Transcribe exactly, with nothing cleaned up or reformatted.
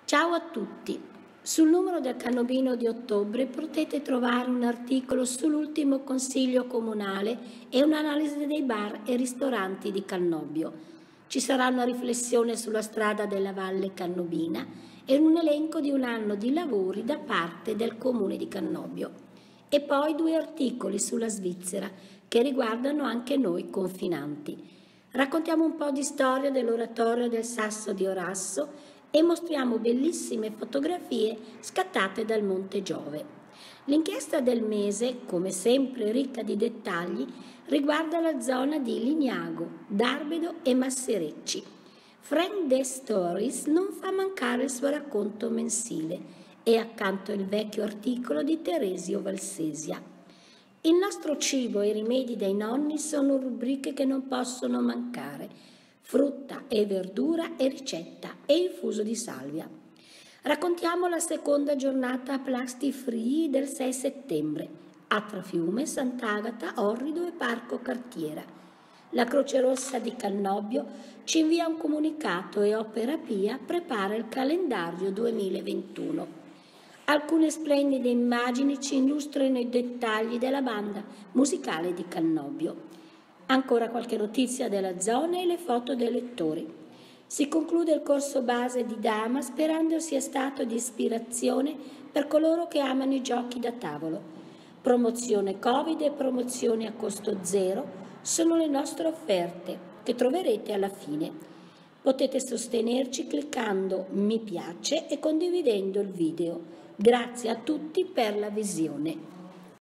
Ciao a tutti! Sul numero del Cannobino di ottobre potete trovare un articolo sull'ultimo consiglio comunale e un'analisi dei bar e ristoranti di Cannobio. Ci sarà una riflessione sulla strada della Valle Cannobina e un elenco di un anno di lavori da parte del Comune di Cannobio. E poi due articoli sulla Svizzera che riguardano anche noi confinanti. Raccontiamo un po' di storia dell'oratorio del Sasso di Orasso e mostriamo bellissime fotografie scattate dal Monte Giove. L'inchiesta del mese, come sempre ricca di dettagli, riguarda la zona di Lignago, Darbedo e Masserecci. Frank The Stories non fa mancare il suo racconto mensile e accanto il vecchio articolo di Teresio Valsesia. Il nostro cibo e i rimedi dei nonni sono rubriche che non possono mancare. Frutta e verdura e ricetta e infuso di salvia. Raccontiamo la seconda giornata plastic free del sei settembre a Trafiume, Sant'Agata, Orrido e Parco Cartiera. La Croce Rossa di Cannobio ci invia un comunicato e Opera Pia prepara il calendario duemilaventuno. Alcune splendide immagini ci illustrano i dettagli della banda musicale di Cannobio. Ancora qualche notizia della zona e le foto dei lettori. Si conclude il corso base di Dama sperando sia stato di ispirazione per coloro che amano i giochi da tavolo. Promozione Covid e promozione a costo zero sono le nostre offerte che troverete alla fine. Potete sostenerci cliccando mi piace e condividendo il video. Grazie a tutti per la visione.